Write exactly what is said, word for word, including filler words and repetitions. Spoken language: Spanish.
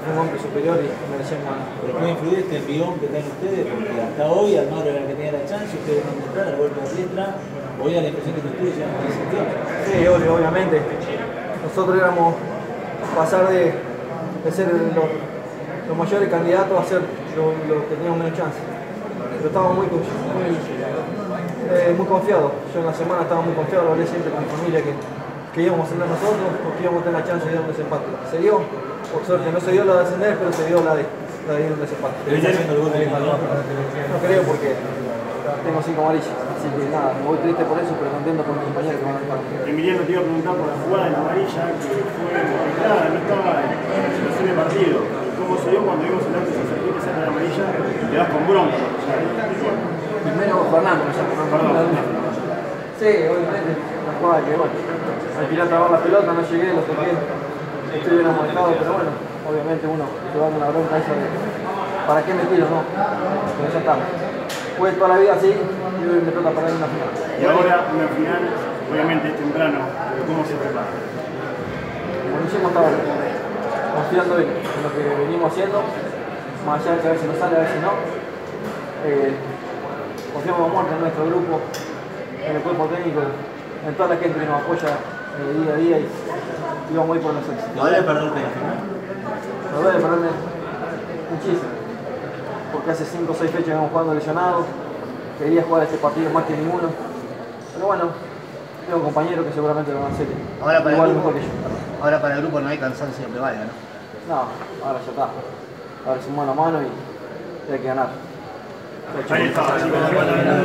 un hombre superior y merecemos ganar. Pero puede influir este envión que tienen ustedes, porque hasta hoy Almagro era el que tenía la chance, ustedes van a entrar al golpe de letra, hoy da la impresión que ustedes ya no tienen sentido. Sí, obvio, obviamente. Nosotros íbamos a pasar de, de ser los, los mayores candidatos a ser los, los que teníamos menos chance. Pero estábamos muy, muy, eh, muy confiados. Yo en la semana estaba muy confiado, lo hablé siempre con mi familia que, que íbamos a ascender nosotros porque íbamos a tener la chance de ir a un desempate. Se dio, por suerte, no se dio la de ascender, pero se dio la de, la de ir a un desempate. Pero está haciendo el gol de No creo porque tengo cinco amarillas, así que nada, me voy triste por eso, pero contento con mis compañeros que van a estar. Emiliano, te iba a preguntar por la jugada de la amarilla, que fue complicada, no estaba en situación de partido. ¿Cómo se dio cuando vimos el acto de San Luis sacar la amarilla? Te vas con bronca. Primero Fernando, me llamo, perdón. Sí, obviamente, una jugada que bueno, al final trabar la pelota, no llegué, lo toqué, estoy bien amonestado, pero bueno, obviamente uno se va con la bronca esa de ¿para qué me tiro? No, pero ya está. Fue toda la vida así y hoy me toca perder una final. Y ahora una final, obviamente es temprano, pero ¿cómo se prepara? Como lo hicimos hasta ahora, confiando en, en lo que venimos haciendo, más allá de que a veces nos sale, a veces no. Eh, confiamos a muerte en nuestro grupo, en el cuerpo técnico, en toda la gente que nos apoya eh, día a día y, y vamos a ir por los éxitos. ¿Te duele perderte la final? Me duele perderme muchísimo, porque hace cinco o seis fechas que vamos jugando lesionados, quería jugar este partido más que ninguno, pero bueno, tengo compañeros que seguramente lo van a hacer ahora para igual el mejor grupo, que yo. ahora para el grupo no hay cansancio que valga, ¿no? No, ahora ya está, ahora es un mano a mano y hay que ganar. Ahí está, chicos.